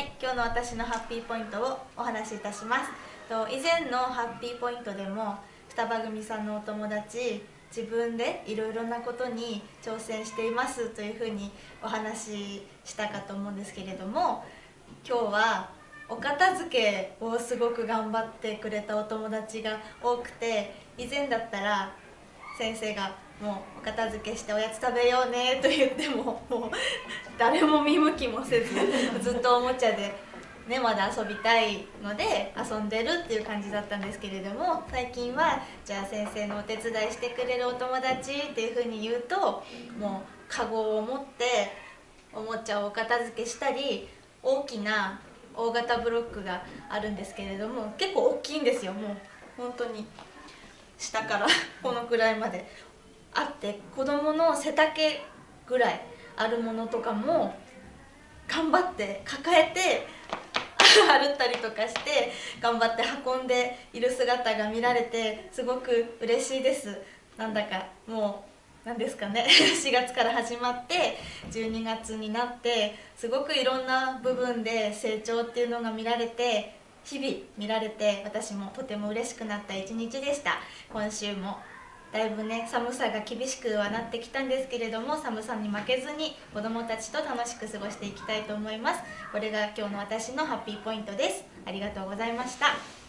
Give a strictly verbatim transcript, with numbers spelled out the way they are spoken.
、今日の私のハッピーポイントをお話しいたします。と以前のハッピーポイントでも双葉組さんのお友達、自分でいろいろなことに挑戦していますというふうにお話ししたかと思うんですけれども、今日はお片付けをすごく頑張ってくれたお友達が多くて、以前だったら先生がもうお片付けしておやつ食べようねと言ってももう誰も見向きもせずずっとおもちゃで、ね、まだ遊びたいので遊んでるっていう感じだったんですけれども、最近はじゃあ先生のお手伝いしてくれるお友達っていうふうに言うと、もうカゴを持っておもちゃをお片付けしたり、大きな大型ブロックがあるんですけれども、結構大きいんですよ。もう本当に下からこのくらいまであって、子供の背丈ぐらいあるものとかも頑張って抱えて歩ったりとかして頑張って運んでいる姿が見られて、すごく嬉しいです。なんだかもう何ですかねしがつから始まってじゅうにがつになって、すごくいろんな部分で成長っていうのが見られて、日々見られて、私もとても嬉しくなった一日でした。今週もだいぶね、寒さが厳しくはなってきたんですけれども、寒さに負けずに子どもたちと楽しく過ごしていきたいと思います。これが今日の私のハッピーポイントです。ありがとうございました。